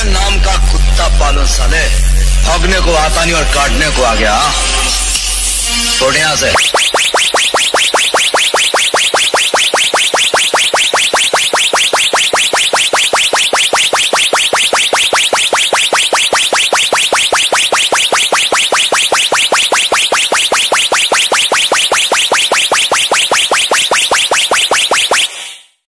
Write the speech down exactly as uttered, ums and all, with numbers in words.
नाम का कुत्ता पालो साले, भौंकने को आता नहीं और काटने को आ गया। छोड़ यहाँ से।